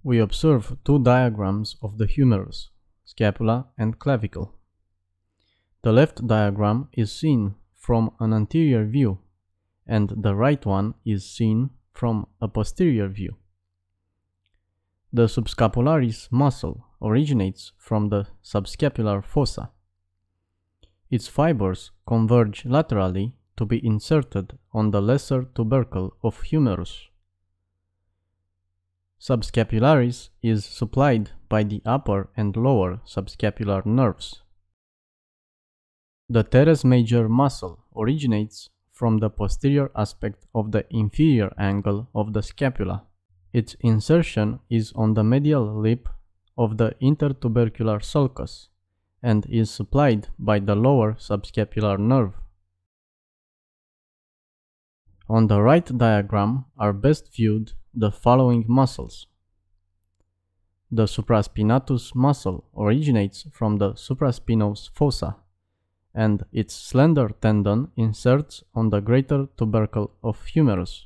We observe two diagrams of the humerus, scapula and clavicle. The left diagram is seen from an anterior view, and the right one is seen from a posterior view. The subscapularis muscle originates from the subscapular fossa. Its fibers converge laterally to be inserted on the lesser tubercle of humerus. Subscapularis is supplied by the upper and lower subscapular nerves. The teres major muscle originates from the posterior aspect of the inferior angle of the scapula. Its insertion is on the medial lip of the intertubercular sulcus and is supplied by the lower subscapular nerve. On the right diagram are best viewed the following muscles. The supraspinatus muscle originates from the supraspinous fossa, and its slender tendon inserts on the greater tubercle of humerus.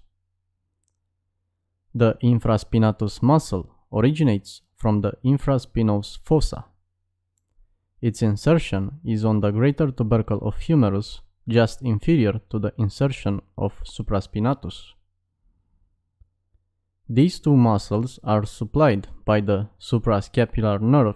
The infraspinatus muscle originates from the infraspinous fossa. Its insertion is on the greater tubercle of humerus, just inferior to the insertion of supraspinatus. These two muscles are supplied by the suprascapular nerve.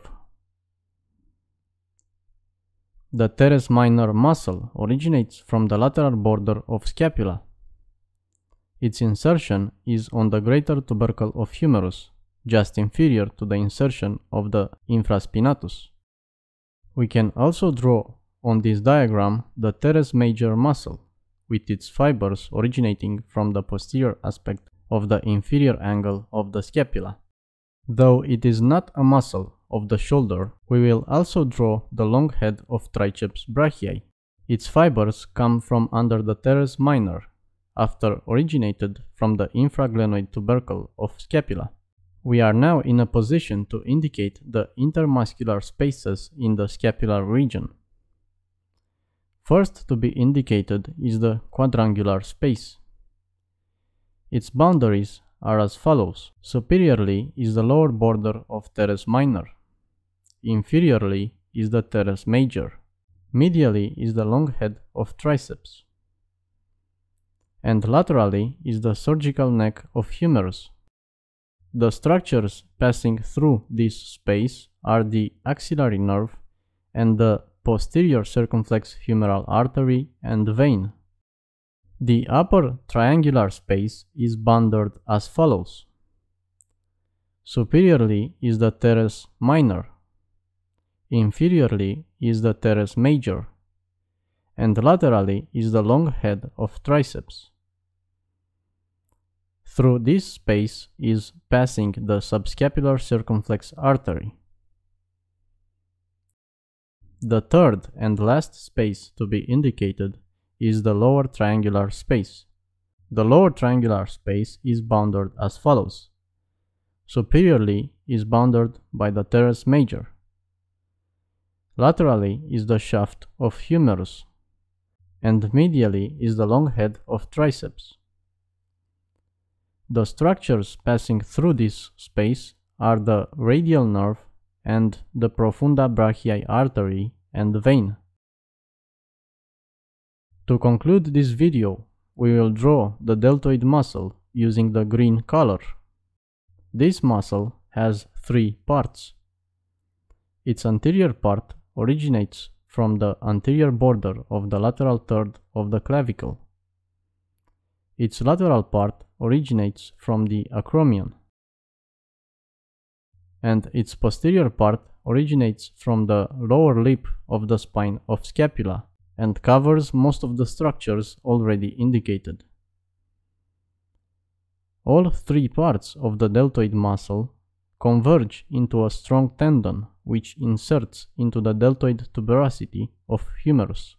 The teres minor muscle originates from the lateral border of scapula. Its insertion is on the greater tubercle of humerus, just inferior to the insertion of the infraspinatus. We can also draw on this diagram the teres major muscle, with its fibers originating from the posterior aspect of the inferior angle of the scapula. Though it is not a muscle of the shoulder, we will also draw the long head of triceps brachiae. Its fibers come from under the teres minor, after originated from the infraglenoid tubercle of scapula. We are now in a position to indicate the intermuscular spaces in the scapular region. First to be indicated is the quadrangular space. Its boundaries are as follows. Superiorly is the lower border of teres minor. Inferiorly is the teres major. Medially is the long head of triceps. And laterally is the surgical neck of humerus. The structures passing through this space are the axillary nerve and the posterior circumflex humeral artery and vein. The upper triangular space is bounded as follows. Superiorly is the teres minor. Inferiorly is the teres major. And laterally is the long head of triceps. Through this space is passing the subscapular circumflex artery. The third and last space to be indicated is the lower triangular space. The lower triangular space is bounded as follows. Superiorly is bounded by the teres major. Laterally is the shaft of humerus, and medially is the long head of triceps. The structures passing through this space are the radial nerve and the profunda brachiae artery and vein. To conclude this video, we will draw the deltoid muscle using the green color. This muscle has three parts. Its anterior part originates from the anterior border of the lateral third of the clavicle. Its lateral part originates from the acromion, and its posterior part originates from the lower lip of the spine of scapula and covers most of the structures already indicated. All three parts of the deltoid muscle converge into a strong tendon which inserts into the deltoid tuberosity of humerus.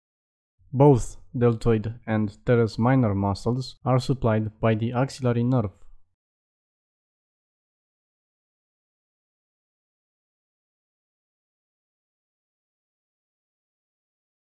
Both deltoid and teres minor muscles are supplied by the axillary nerve.